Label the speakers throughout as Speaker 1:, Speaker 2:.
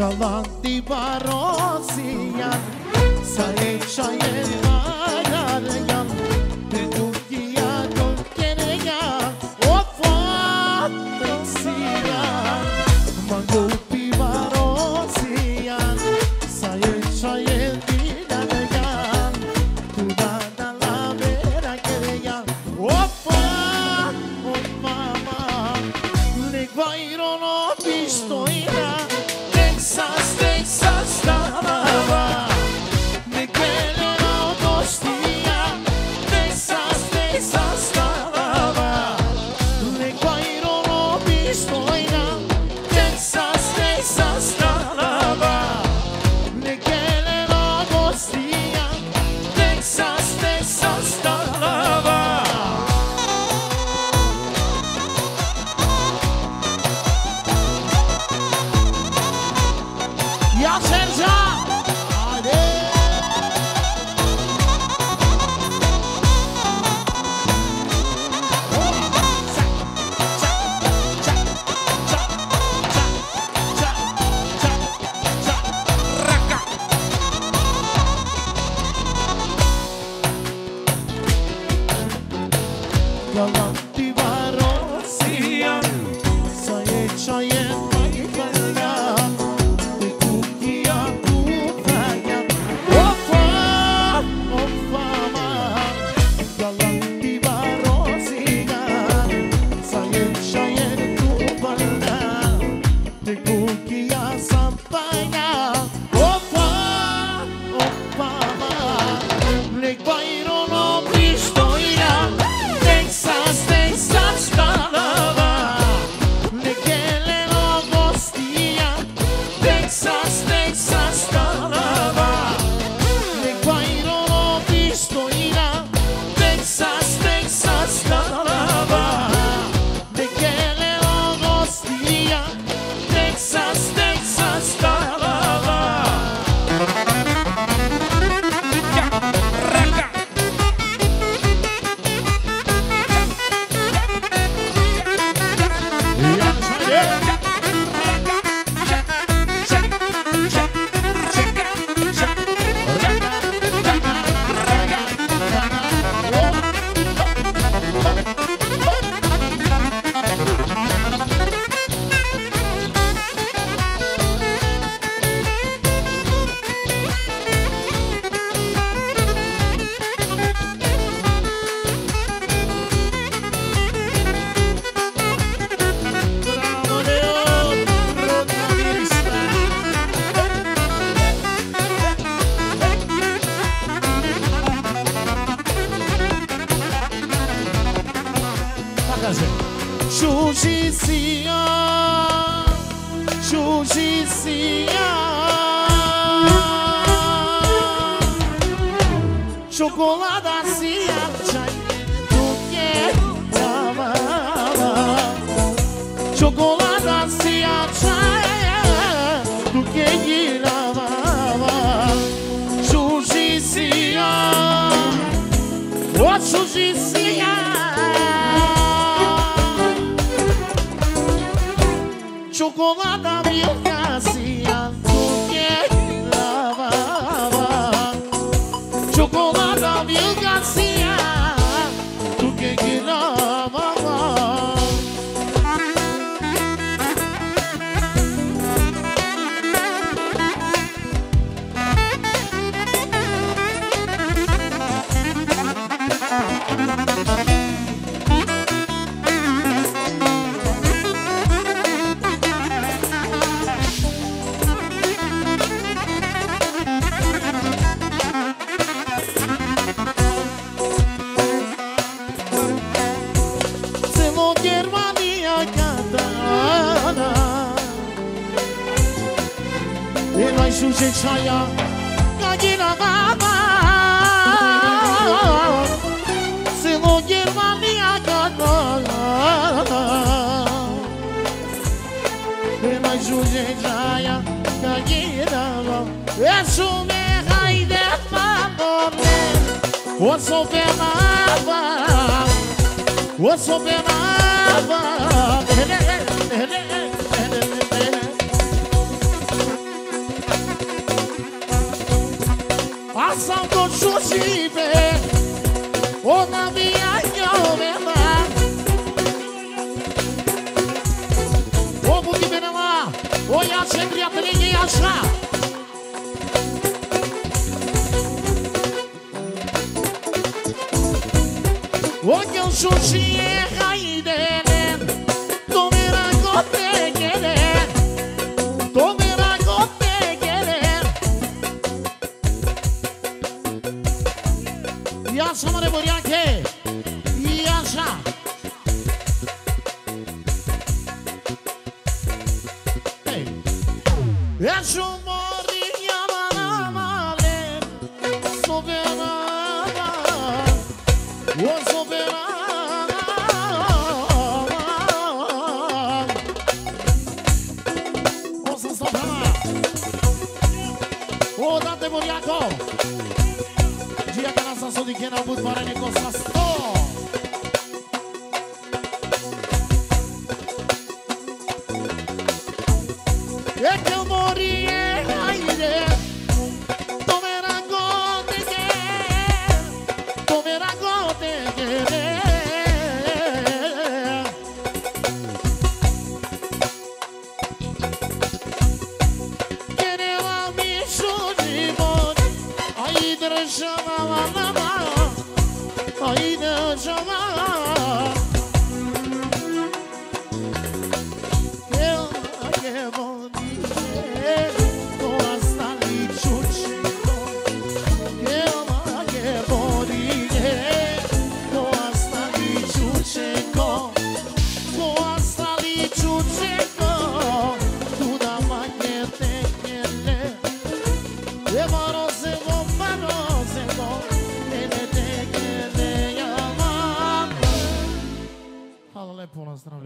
Speaker 1: Galanti Barosian, Sae Shayarian, Pedukia Donkeria, Ofa Sian, Mangopi Barosian, Sae Shayarian, Tudana la Vera Keria, Ofa, oh mama, Leguairo no pistoira. Texas, Talaba, Michele Augustia, Texas, Talaba, Leguairo no pistoina, Texas, Talaba, Michele Augustia, Texas, Talaba. Ya Serca, hadi. Galanti Barosian, Sae Chayen Maikala. Justicia, chocolate assim, do que amava. Chocolate assim, do que amava. Justicia, oh justicia. Chocolate mil casia do que lavava. Chocolate mil casia do que lavava. Çaya Gagina Baba Silo Germania Gana Ela Juje Çaya Gagina Eso me haide famone Oso penava Oso penava Ação do Chuchipe, o na minha yomela. O buki benama, o ya sempre a ninguém achar. O que o Chuchi é raiz dele, tomera gote querer, tomera gote querer. Yasha mare boriake, yasha. Es un morrillo male, soberana, oh soberana. Oh soberana, oh date boriaco. Dia que nós somos de quem não pode parar de coçar. É que eu morri aire, tomera gote querer. Querer a bicho de morte, aí deixava na mão, aí deixava. Pour l'instant,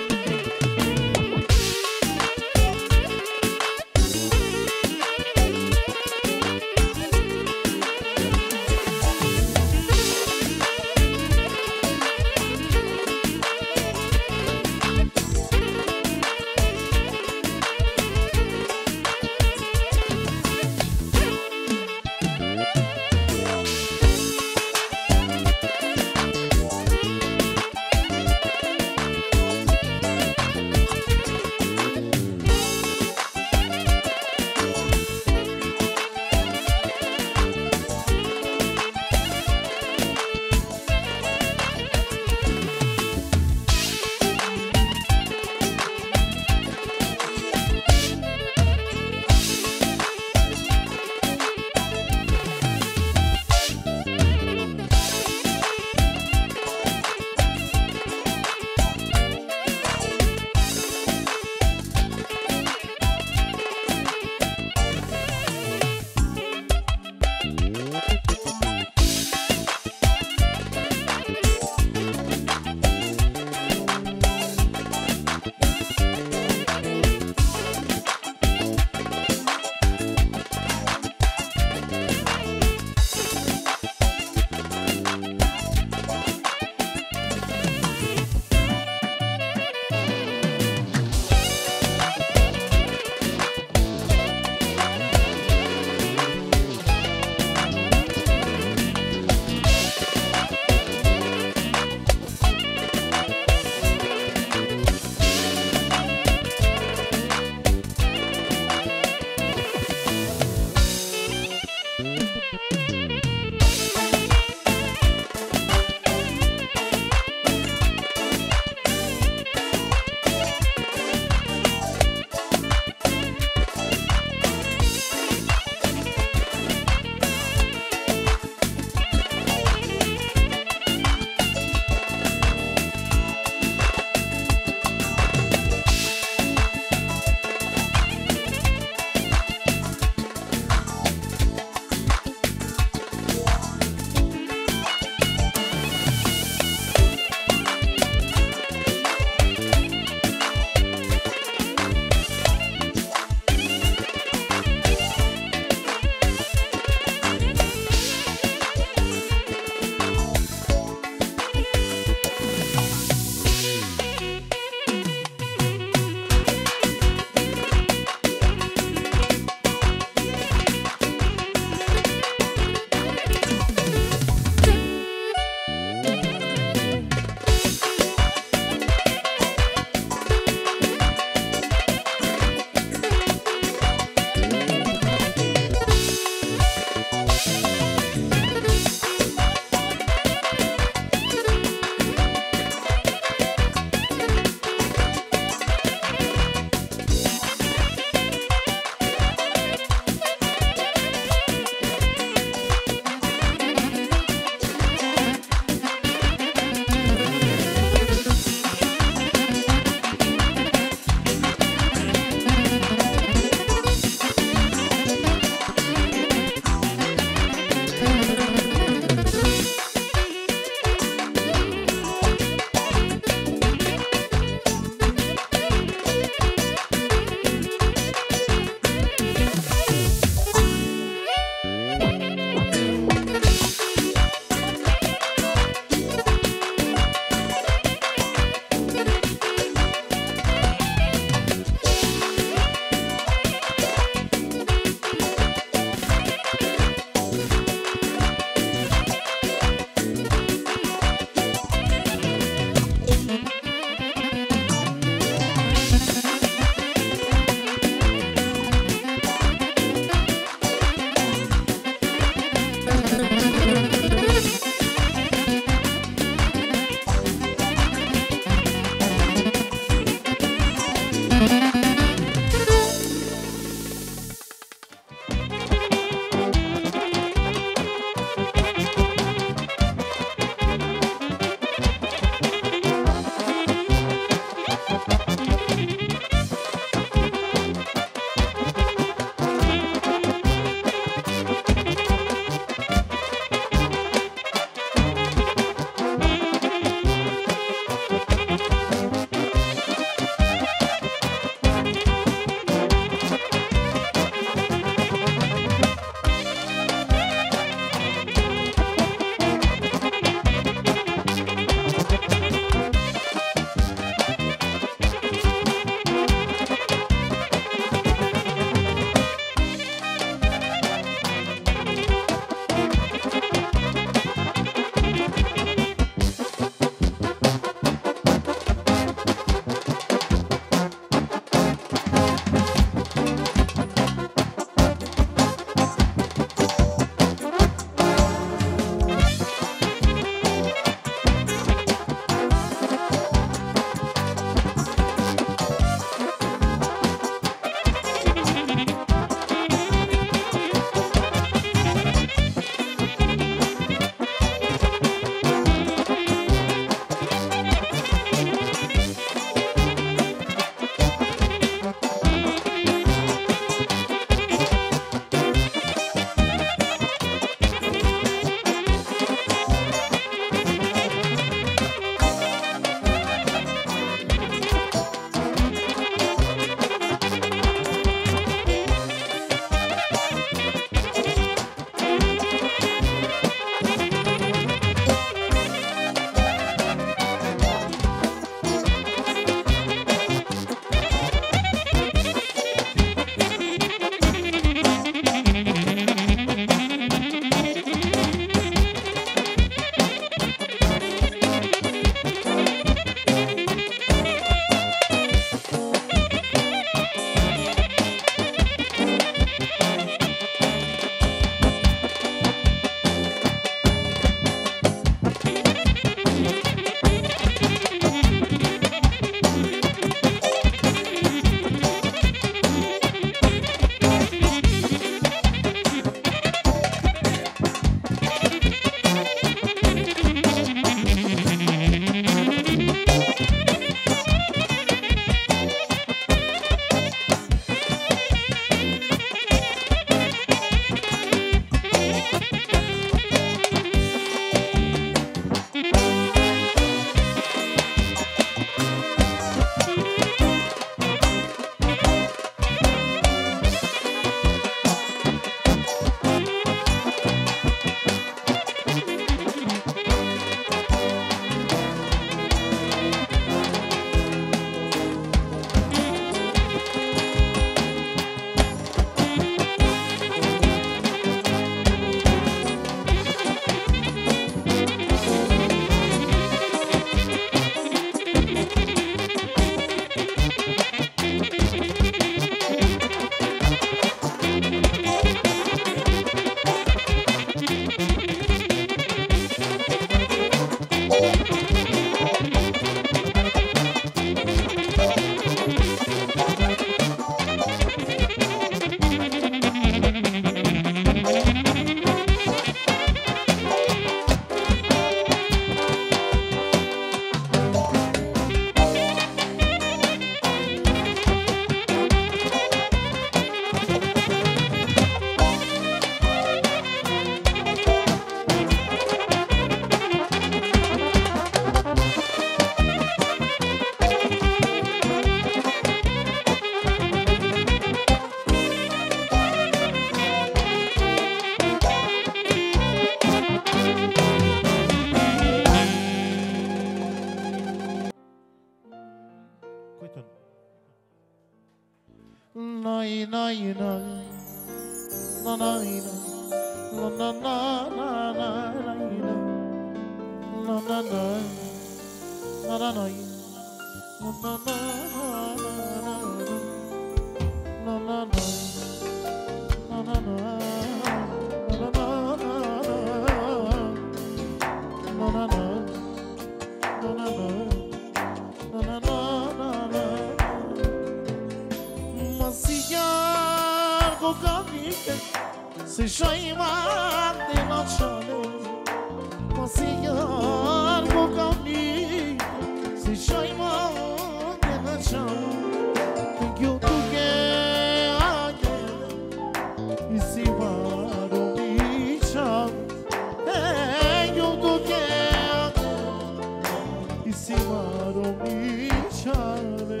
Speaker 1: Se șaima de la ceale, mă se iar cu camii. Se șaima de la ceale, când eu tu cheagă, i si maro micia. Eu tu cheagă, i si maro miciale.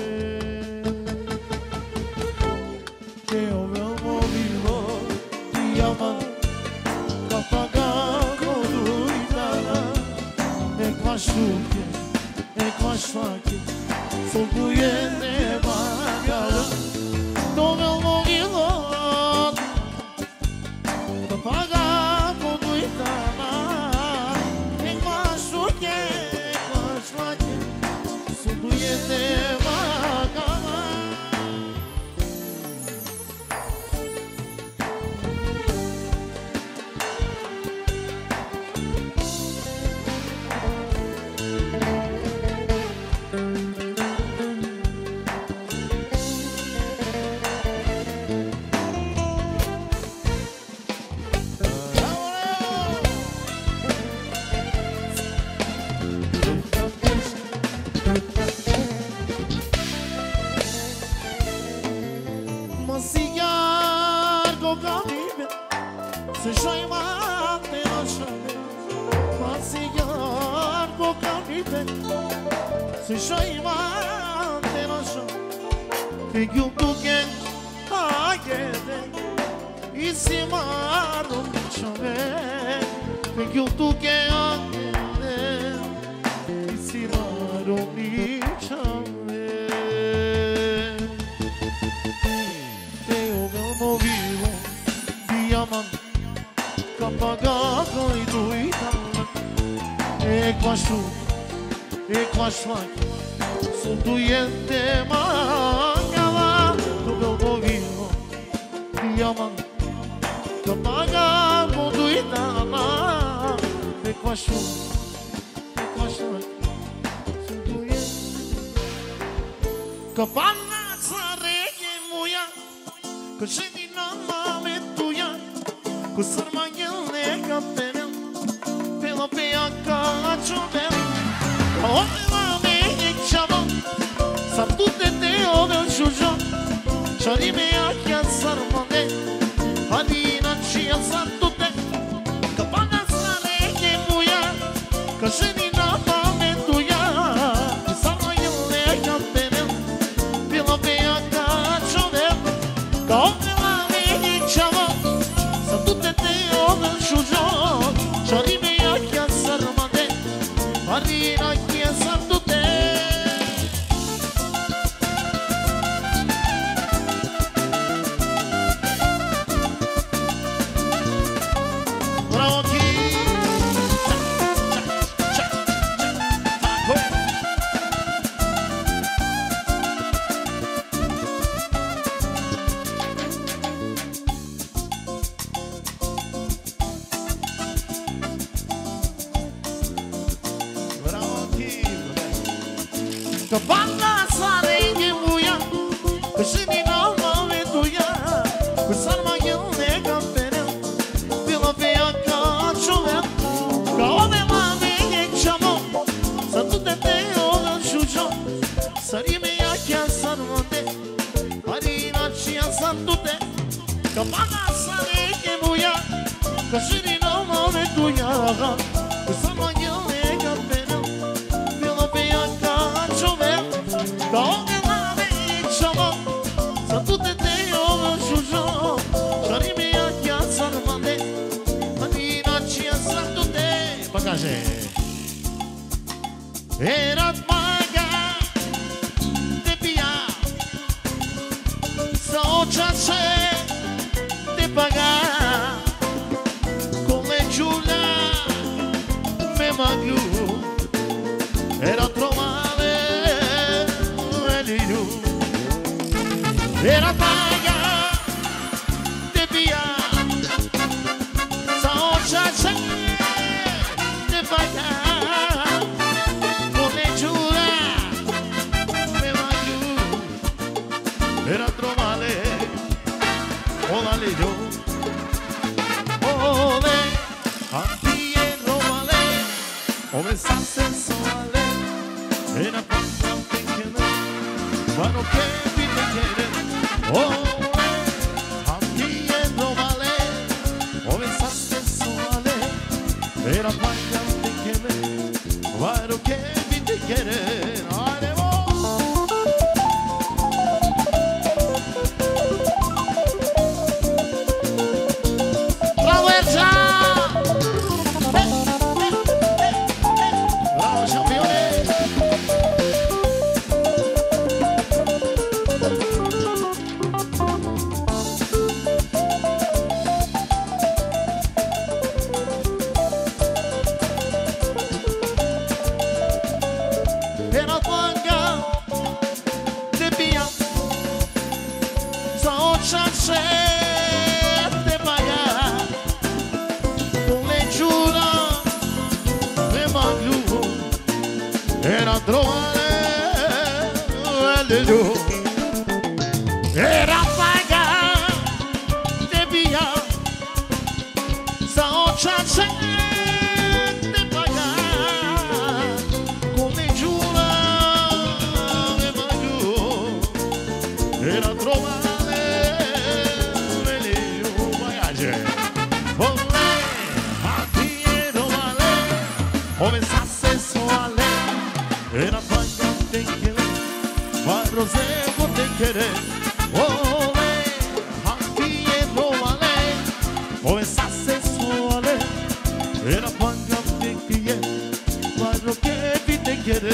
Speaker 1: Eu meu movivo Machuque, com as facas, sou doente, bagala. Do meu morilo, pra pagar com doidana. Machuque, com as facas, sou doente, bagala. Se șaima de la șale, mă se iar cu camite. Se șaima de la șale, când eu tu cheagă, i si maro miciale. Când eu tu cheagă, i si maro miciale. Eu não vivo diamante. Pagato i duitana e com as facas sou doente mangala do meu novinho diamante pagato duitana e com as facas sou doente capana sarege muia que se dinama metuia que sarmagele capelem pela peaca chovem onde lá me chama sabe tudo de o meu chujo chori me aqui a sarmane ali na chia santo te capana sarege muia que se dinama metuia que sarmagele capelem pela peaca chovem onde lá me chama Chorime aqui a sarmane, arina aqui a santute. Bravo aqui. Capana sarenge muia, que se dinama metuia, que sarmagele capelem pela peaca chovem. Caome lá me chamou, sa tudo te o chujo, sarime aqui a sarmane, arina chia santute. Capana sarenge muia, que se dinama metuia, que sarmagele capelem pela peaca chovem. Donde la chamo, sa tutte te o chujo, chorime aqui a sarmane, manina chia santute. Bagagem. Era paga de pia, só maglu era trovare l'eliu era paga de via sa ocha se de paga con le giura me maglu era trovare ola l'eliu ole Ove sase soale Era panta pequena Quando que vi te quiere Ole Aquí en lo vale Ove sase soale Era panta pequena Quando que vi te quiere Era paga de via Sa ocha se de paga Come giura me maglu Era trovare l'eliu bagage Ole a Piero vale Ove sasse soale Era paga de che Rosé por te querer Ole Happy and Romale Ove sasse soale Era panga te quiere Cuadro que vi te quiere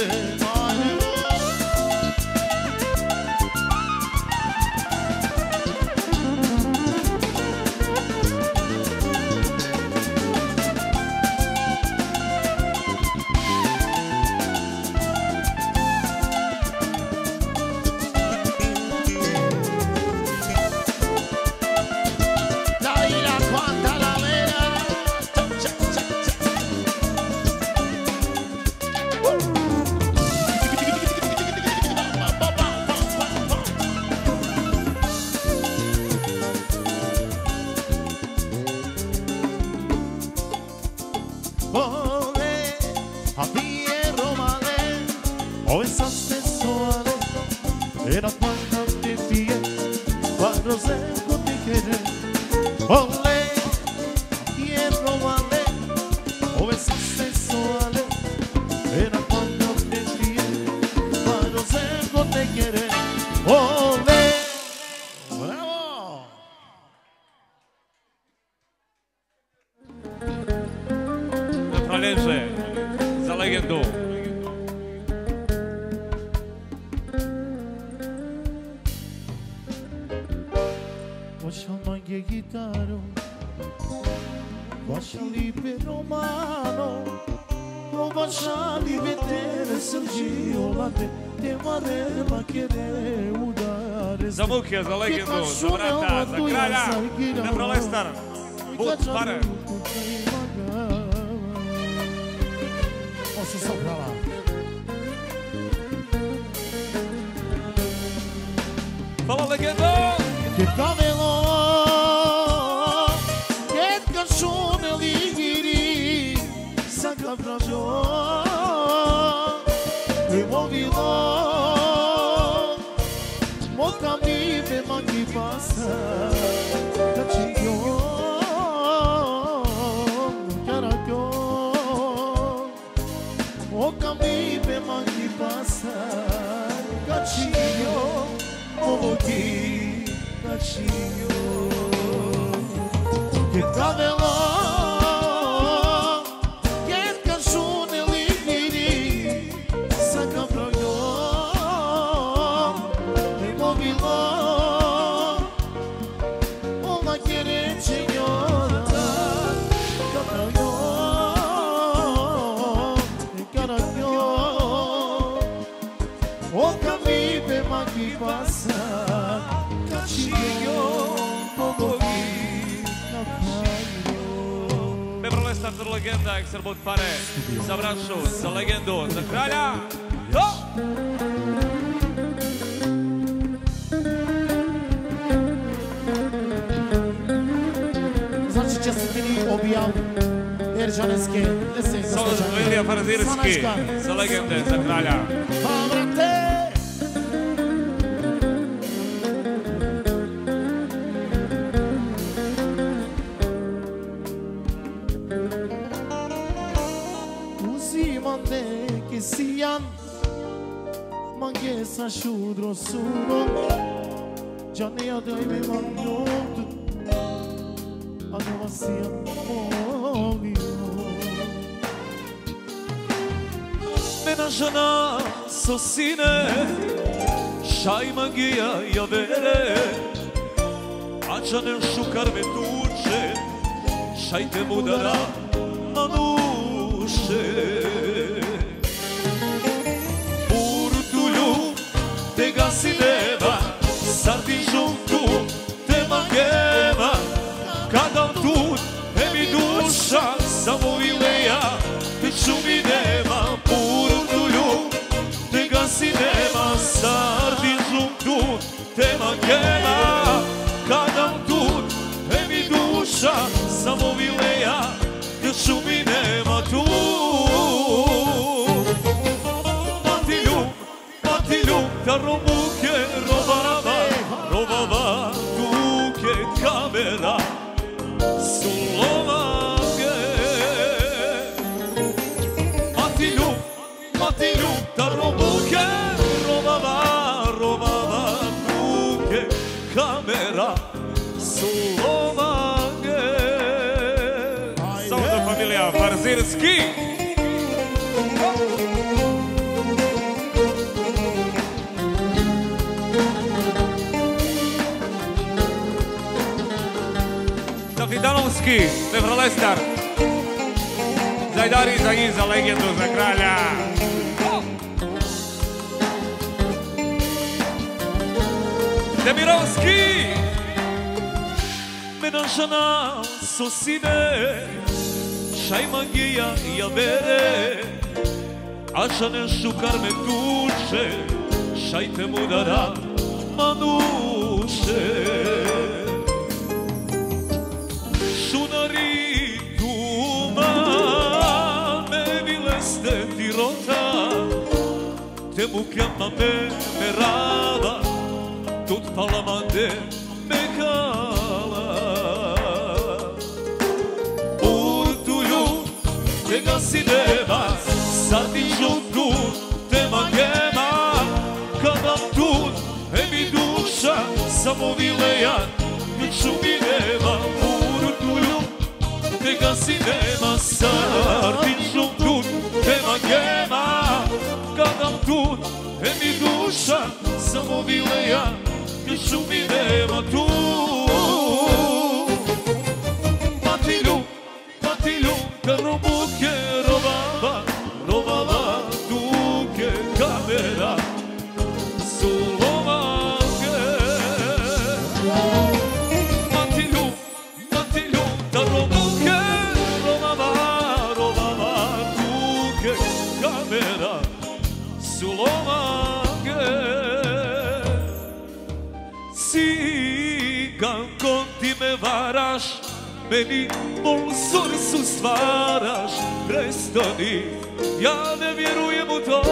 Speaker 1: Era quando te fie, quando sempre te querer. Ole, Piero vale, ove sasse soale. Era quando te fie, quando sempre te querer. Ole, bravo.
Speaker 2: Proleze za legendu.
Speaker 1: Che chitarro, lasciali per romano, non lasciali vedere Sergio la te varela querer udare.
Speaker 2: Za Vuke, za legendu, za brata, za kralja, na prolestar, bud pare.
Speaker 1: Posso sopra lá.
Speaker 2: Fala legendu!
Speaker 1: Che cavolo Sono ligiri, saca pra jo, e movilo, mo cammino ma chi passa, cacciglio, caraco, mo cammino ma chi passa, cacciglio, mo chi cacciglio. Che cavolo, che canzone liberi, sacca proprio, e movilo, una chiere signora, che proprio,
Speaker 2: starter legenda, Ekserbot pare za braću, za legendu, za kralja. To!
Speaker 1: Znači čestitini objav Erđanenske lese gospođa
Speaker 2: Ilija Farzirski, za legende, za kralja.
Speaker 1: Pa brate! Uzimam neki sijan, mange sa šudro surom, Gianni odaj mi manjot, a nova sijan molio.
Speaker 2: Mena žena so sine, šaj magija javere, a čanen šukar me tuče, šaj te mudara manuše. Urtulju te gasi neba, sardi žuntu te magema, kada tu mi duša samo vileja, te čumi nema. Urtulju te gasi neba, sardi žuntu te magema, kada tu mi duša samo vileja, te čumi nema tu. Matilju, ta robuke robava, tuke kamera, sulovage. Matilju, ta robuke robava, tuke kamera, sulovage. Samo za familija Farzirski. Davidanovski, Nevrolestar, Zajdari za legendu, za kralja. Demirovski, mena žena so sine, šaj magija javere, a žanen šukar me tuče, šaj te mudara manuše. Šunari tuma me vileste tirota, te mukema me merava, tut palamande me kala. Urtulju te gasi neba, sardi žuntu te magema, kada tu mi duša samo vileja, mi čumi nema. Te gasi nema, sardi žuntu te magema, kada tu mi duša samo vileja, mi čumi nema tu. Matilju, ta robuke robava, tuke kamera, sulovage. Matilju, ta robuke robava, tuke kamera, sulovage. Ciganko ti me varaš, meni bol srcu stvaraš, prestani, ja ne vjerujem u to.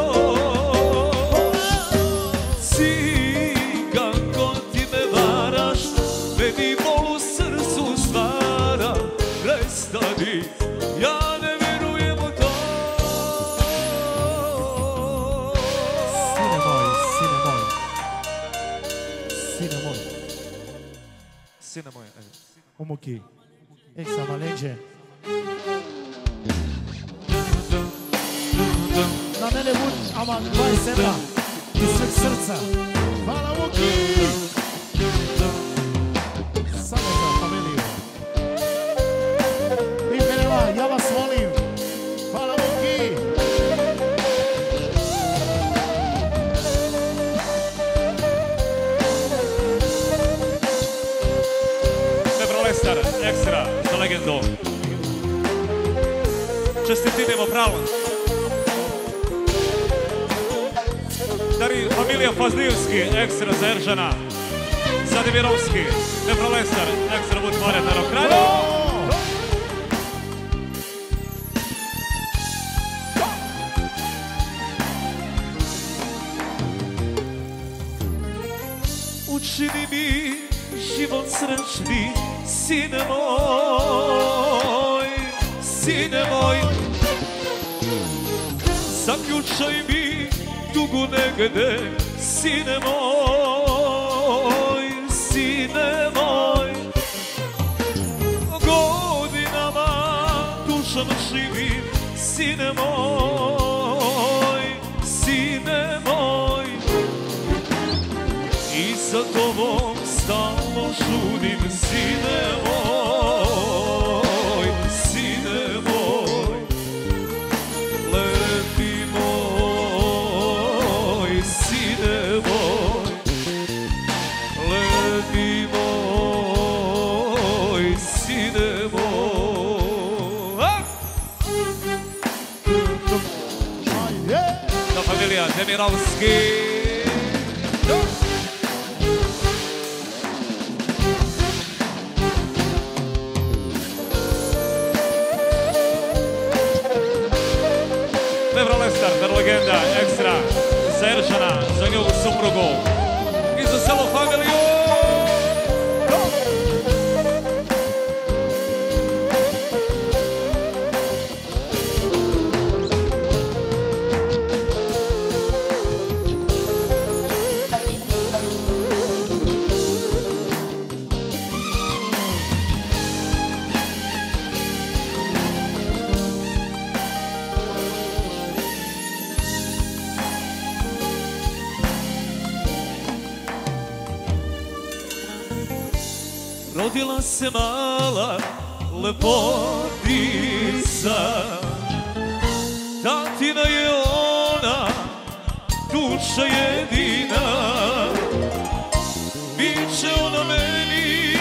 Speaker 2: Ciganko ti me varaš, meni bol srcu stvaraš, prestani, ja ne vjerujem u to. Sine moj.
Speaker 1: Umuki, Eksa Malenđe. Na mene bud, ama 27 iz sveg srca. Hvala Umuki! Samo za familiju. I Peneva, ja vas volim. Hvala Umuki!
Speaker 2: Nevrolestar, ekstra, za legendu. Čestitinimo pravo. Dari familija Fazlijevski, ekstra za Eržana. Zadimirovski, Neprolesar, ekstra Butmore, Taro Kralju. Učini mi život srećni, sine moj, sine moj. Zaključaj mi dugu negde, sine moj, sine moj. Godinama dušom živim, sine moj, sine moj. I za tobom stalno žudim, sine moj, sine moj. Lepi moj, sine moj. Lepi moj, sine moj. Ta familija Demirovski. Neprolestar, legenda, ekstra, za Eržana, za njegovu suprugu i za celu familiju. Rodila se mala lepotica, tatina je ona, duša jedina. Biće ona meni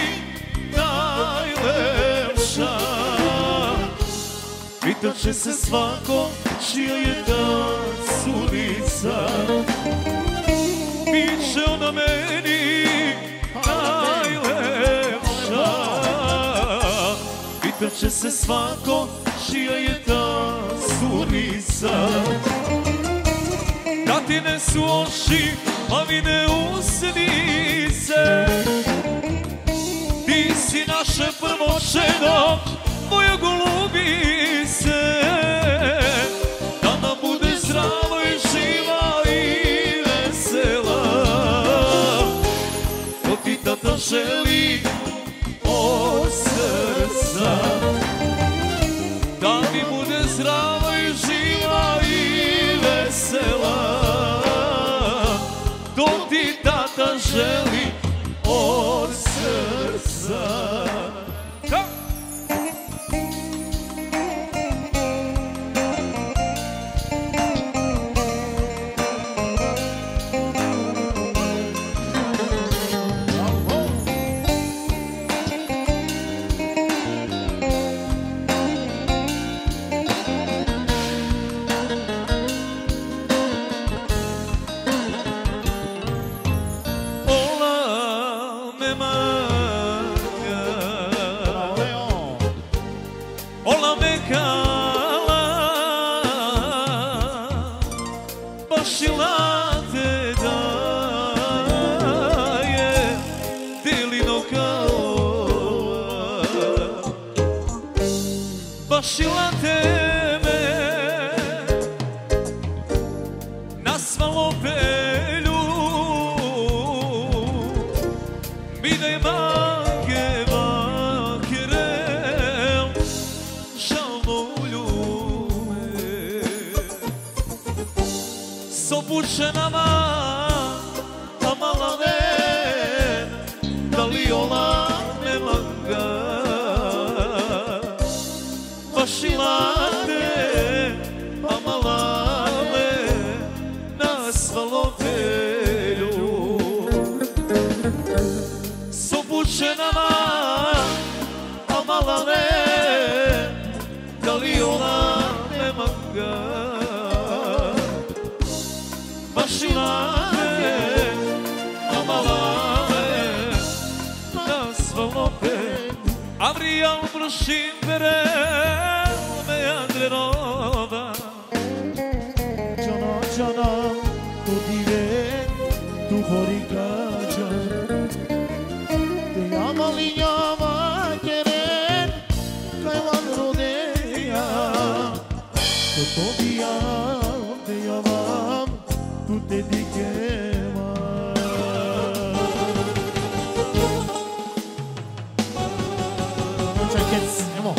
Speaker 2: najlepša, pitaće se svako čija je ta curica. Biće ona meni najlepša, pitaće se svako čija je ta curica. Tatine su oči, mamine usnice, ti si naše prvo čedo, moja golubice. Da nam bude zdravo i živa i vesela, to ti tata želi od srca. Da mi bude zdrava i živa i vesela, to ti tata želi od srca. Ola me kala, bašila te daje, delino kao, bašila te me, nasvalo pelju, mi nema opušenama, a mala ne, da li ona nema ga, bašila te, a mala ne, nasvalo pelju. S opušenama, a mala ne, da li ona droga Mašinale, amalale Na svalope Avrijal prošim bere Me Andrenova
Speaker 1: Cana cana Tu diven Tu horikaca Te amalinjava Keren Kajvan rodeja To pobijam Te javam Tu te dikema Čekec, nemo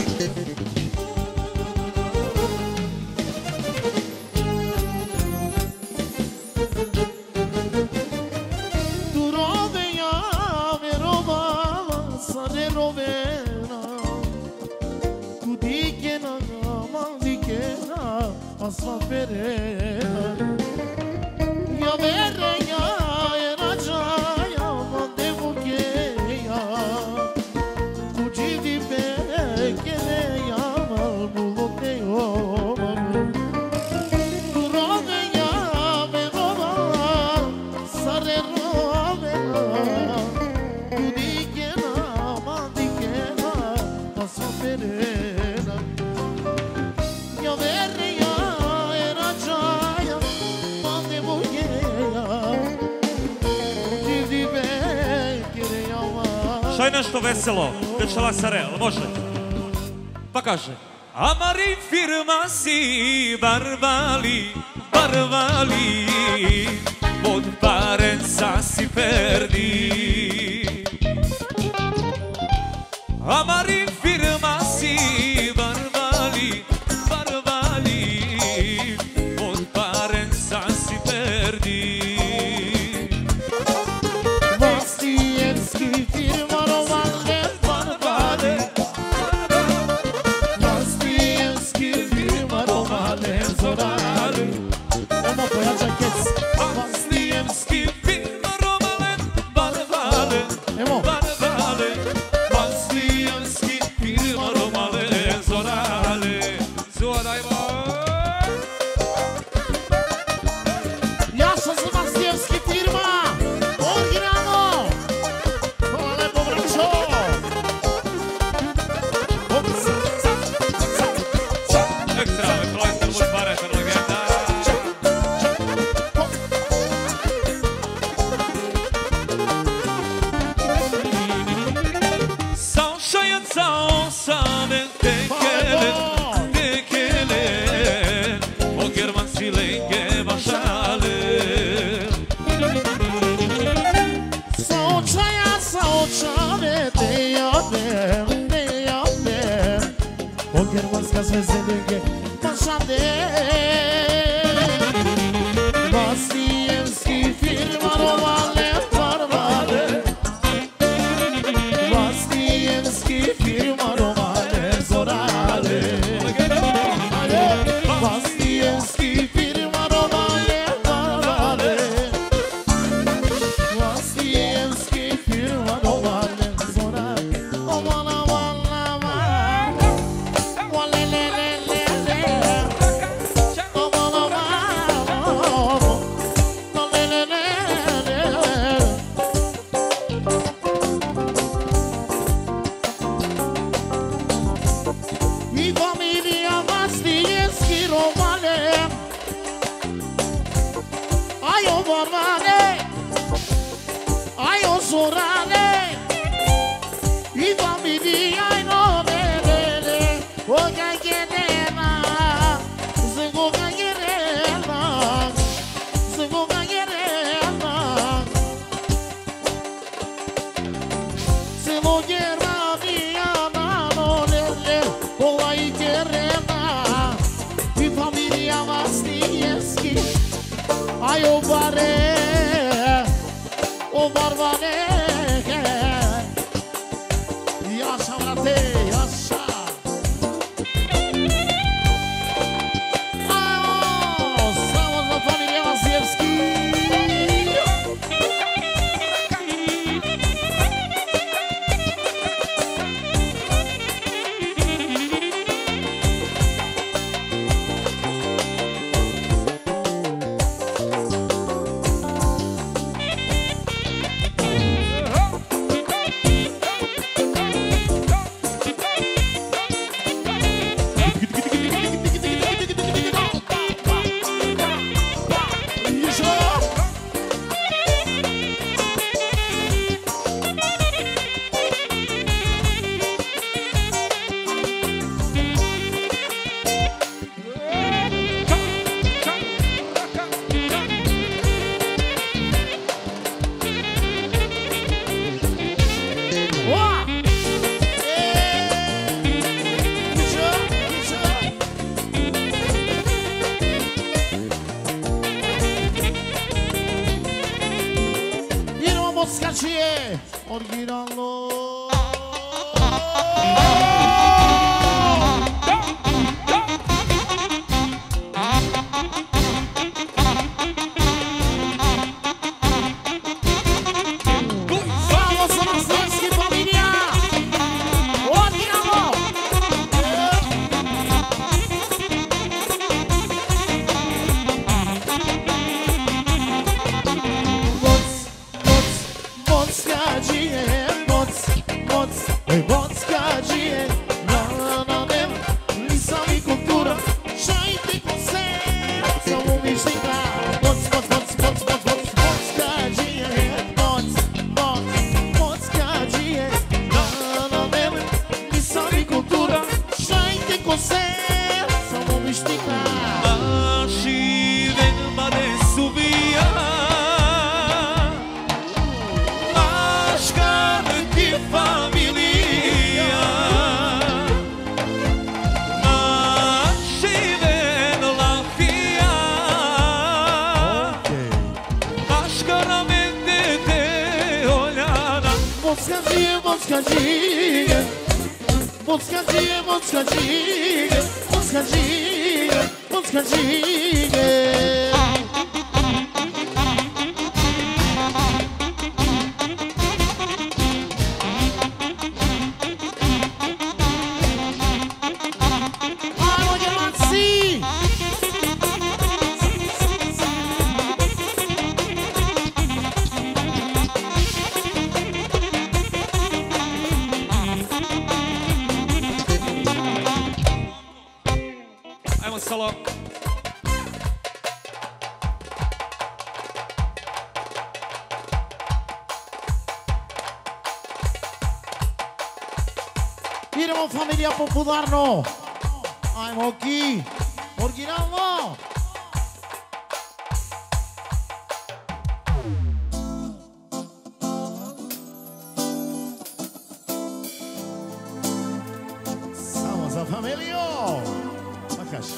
Speaker 1: Asfalt perena Ya verreya era jaya mande bukeya Kucidi bekele ya mal bulote yo Durove ya verova sare rovena Kudikena mandikena asfalt perena Ya verreya
Speaker 2: Šta je nešto veselo? Dečala Sare, može? Pa kaže Amari firma si barvali, barvali Pod parenca si perdi Amari firma si barvali, barvali Pod parenca si perdi
Speaker 1: Vastijevski firma Romale barvale Vastijevski firma Romale zorale Emo pojača kec
Speaker 2: Vastijevski firma Romale barvale
Speaker 1: Emo
Speaker 2: barvale Vastijevski firma Romale zorale Zorajmo
Speaker 1: Ja sam za Vastijevski firma Originalno Hvala lepo braćo
Speaker 2: Ekstra, Metropolitan Multiparental legenda Saošajan sao samen tekelen Tekelen O german silenge vašalen
Speaker 1: Saočane te jadem O germanska zvezdenike mašade Vastijevski firma Romale barvale Vastijevski firma Romale zorale Vastijevski firma Romale barvale Vastijevski firma Romale zorale Ovala vala vala Wale le le le le Ovala vala Wale le le le I familia Vastijevski Romale Ajo barvale Ajo zorale I familia novele O gajerena Zego gajerena Zego gajerena Celo Germania no lele Ola i terena I familia Vastijevski Ajo bare O barvane Yaşa brate, yaşa Samo za familija Vastijevski Gadžije, originalno. Idemo familija popularno. Ajmo ki, originalno. Samo za familiju. Pa kaži.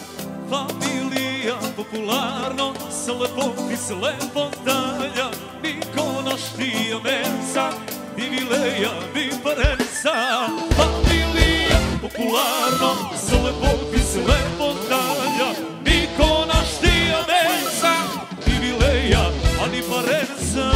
Speaker 2: Familija popularno, se lepoti, se lepo dalja, niko naštija mensa, divileja, diferenca. Familija popularno, se lepoti, se lepo dalja, niko naštija mensa, divileja, a diferenca.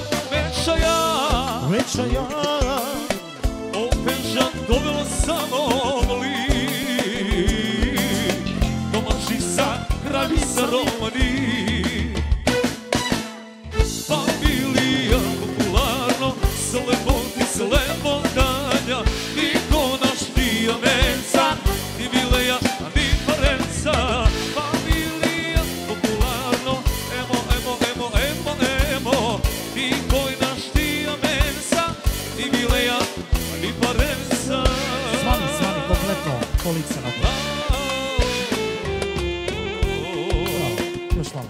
Speaker 2: Samo zaromani. Familija popularno, sa lepoti, sa lepotanja, niko naš tija menca, ni Mileja, ni Parenca. Familija popularno, emo, emo, emo, emo, emo, niko naš tija menca, ni Mileja, ni Parenca.
Speaker 1: Svani, kompletno, polica na to. Još malo.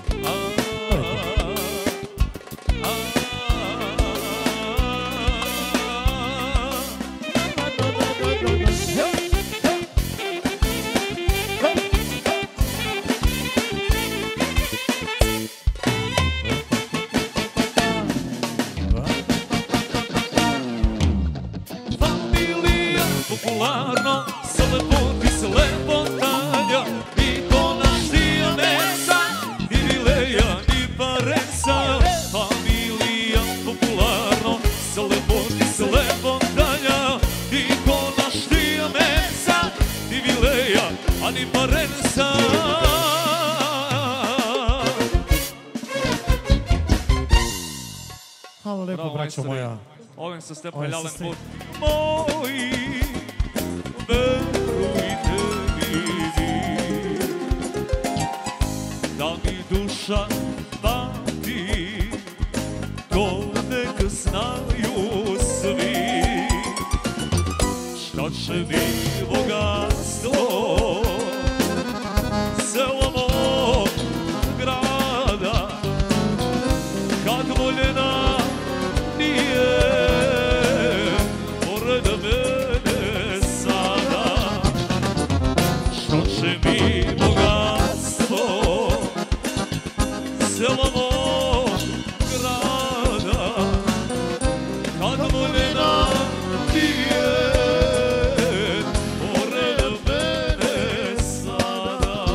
Speaker 2: Familija popularno, sa lepoti, sa lepotanja, niko naš tija menca, ni Mileja, ni Parenca. Familija popularno, sa lepoti, sa lepotanja, niko naš tija menca, ni Mileja, a ni Parenca.
Speaker 1: Hvala lepo, braćo moja.
Speaker 2: Ovim se ste peljalen put. Moji, verujte mi vi, da mi duša pati, to nek znaju svi. Šta će mi bogatstvo, selo mog grada, kad voljena nije pored mene sada. Što će mi bogatstvo, selo mog grada, kad voljena nije pored mene sada.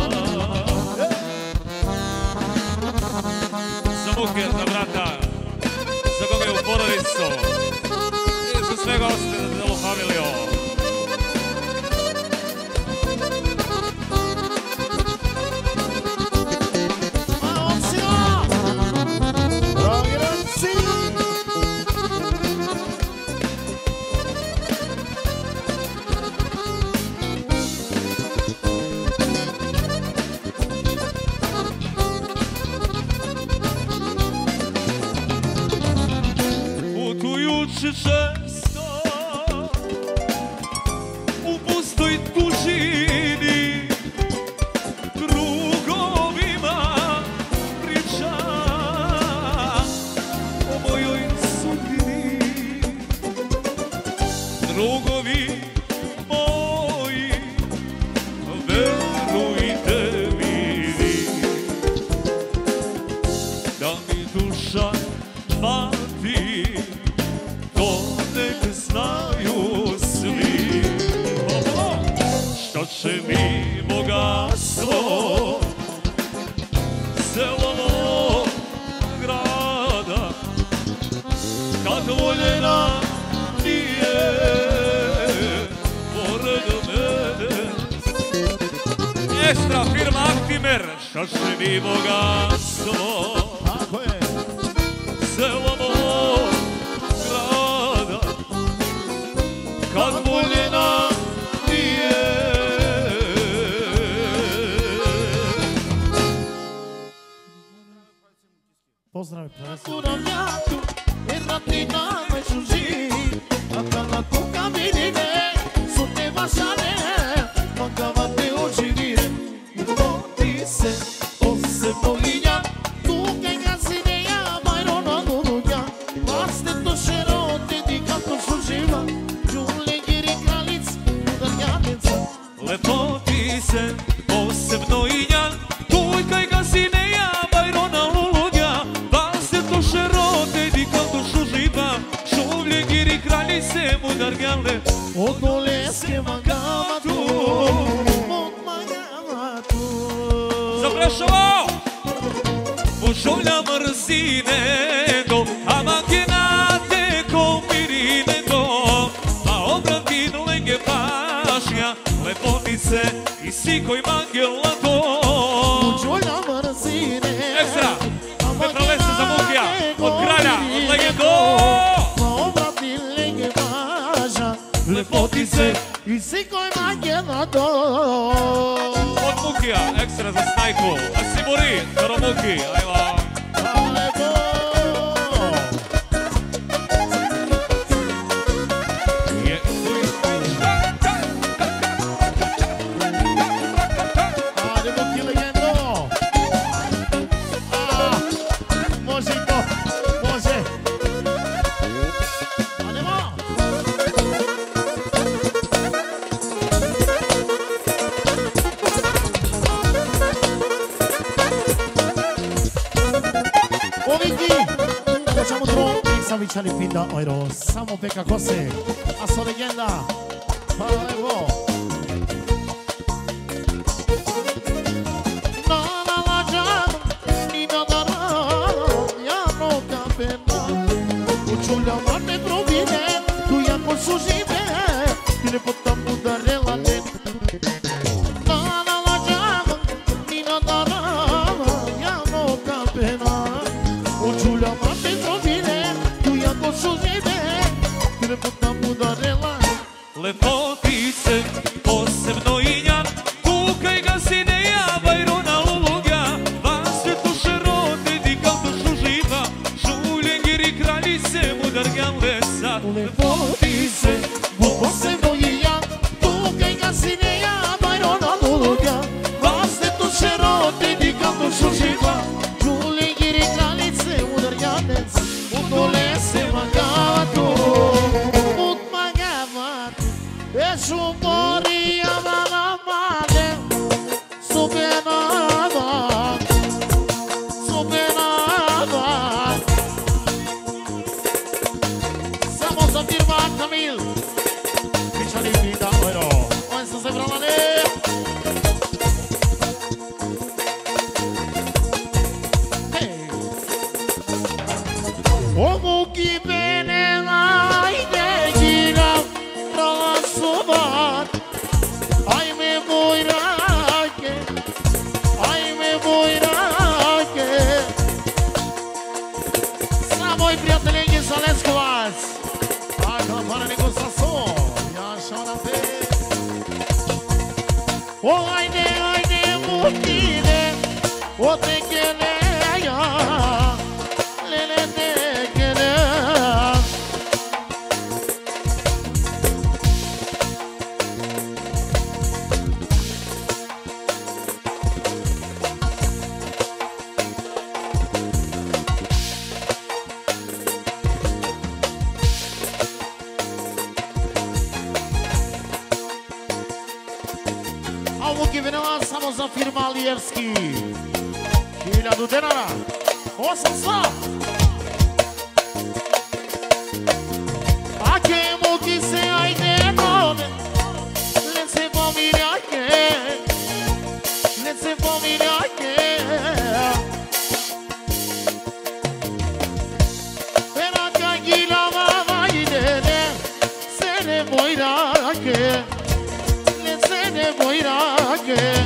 Speaker 2: Za muke, za brata, za koga je u porodicu i za sve goste, za celu familiju. Putujući često u pustoj tužini, drugovima priča o mojoj sudbini. Drugovi moji, verujte mi vi, da mi duša pati, to nek znaju svi. Šta će mi bogatstvo, selo mog grada, kad voljena nije pored mene. Ekstra firma Aktimer. Šta će mi bogatstvo,
Speaker 1: Tako je.
Speaker 2: selo mog grada, kad voljena nije.
Speaker 1: Pozdrav, prenesem.
Speaker 3: Curamnjaku, erratina me čuži, a kada kuka vidine, su te vašane, makava te oživire, vodi se, se bolinja, tuke gazineja, bajrona dudunja, vaste to šerote, di kako šuživa, čule giri kralic, udarnjanica.
Speaker 2: Lepoti se, posebno injan, tujka i gazineja, bajrona luludja, vaste to šerote, di kako šuživa, šuvlje giri kraljice, mudargale.
Speaker 3: Od Doleske magavatu, od magavatu.
Speaker 2: Zapraszał! Pożolja mrzine do, a mangienate komirine do, a obrati lege pašnja, leponice i sikoj mangela do.
Speaker 3: Požolja
Speaker 2: Muki, ajmo.
Speaker 3: Vičani pinda ojro, samo peka kose, a so legenda, hvala lepo. Na lađam, ni na daram, javno kapena, učulja mate probine, tu jako su žive, ti ne potam udarela ne. Na lađam, ni na daram, javno kapena, učulja mate probine,
Speaker 2: lepotice, posebno i nja, kukaj ga sine ja, bajrona lulugja, vas sve tu šerote, di kao to šuživa, šuljengiri kraljice, mudar gjan lesa.
Speaker 3: Lepotice, posebno i nja, kukaj ga sine ja, bajrona lulugja, vas sve tu šerote, di kao to šuživa, šuljengiri kraljice, mudar gjan lesa. Udolese magavatu, mut magavatu, esu moria magamade, subenada, subenada. Samo za firma Kamil, Vičani pinda ojro, on se zebrala ne. Omuki bene najde gira prolasuvat, ajme bojrake, ajme bojrake. Sa moj prijateljenje sa Leskovac, akla para nego sa so, ja šaram te. O ajde, ajde mutine, o tekele ja, lele te. Samo za firma Lijevski 1000 denara 800. Ake muki se ajde nove, let se pomirjake, let se pomirjake. Pera kagila mama idene, se ne bojrake, let se ne bojrake.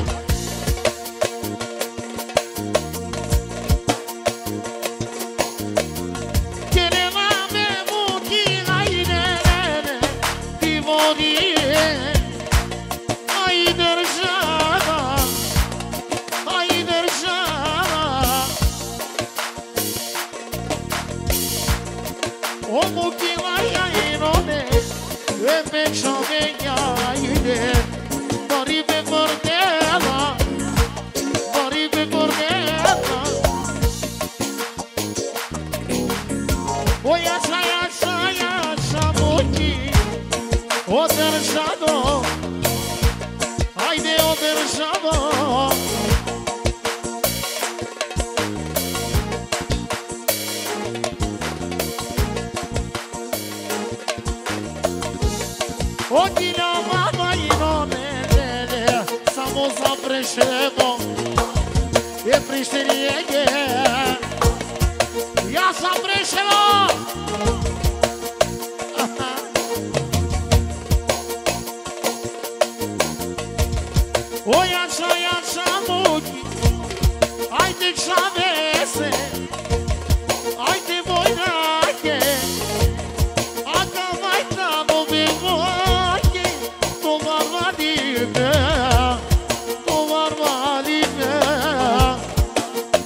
Speaker 3: E prištenije, ja sam prišelo. O jača muki, ajde čavese, ajde vojnake, a kavaj tamo bevojke, tovar vadime, tovar vadime.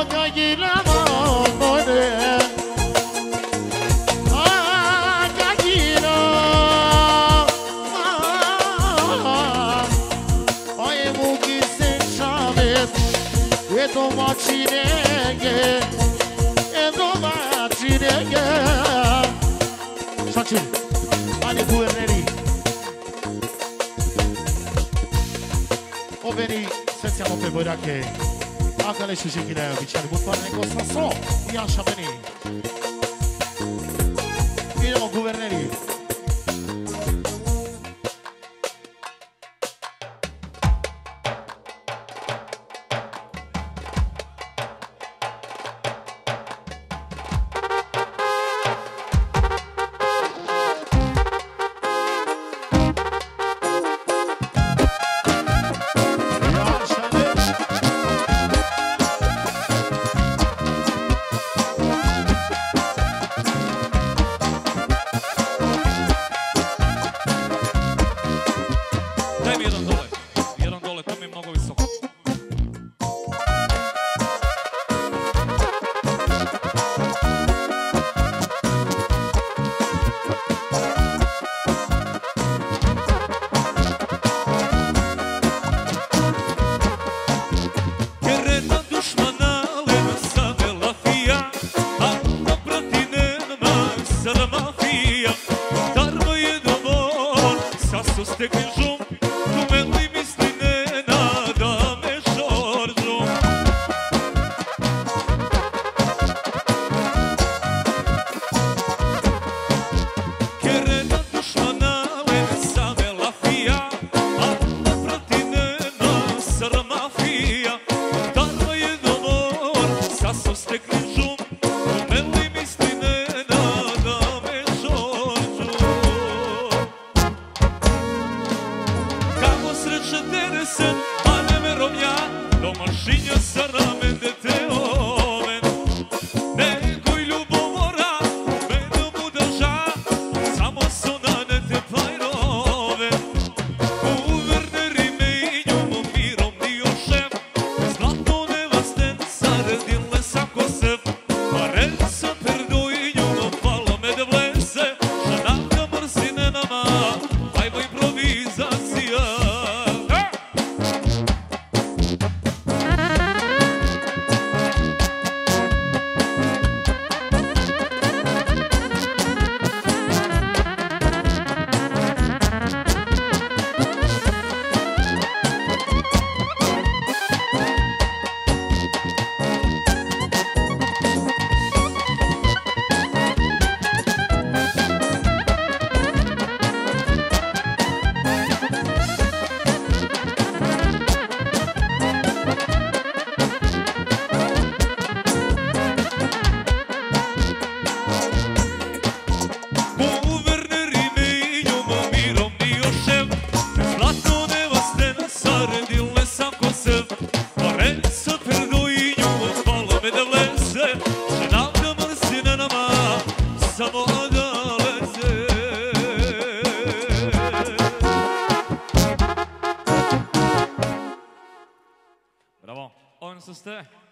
Speaker 1: gagina mamone gagina Oye mugi se chavet E domacinege E domacinege Saçın Hani guvernerii O veni se siamo per voi che anche le sue che lei vicino può fare cosa so mi lascia venire io guvernerii
Speaker 2: Bravo, on se ste.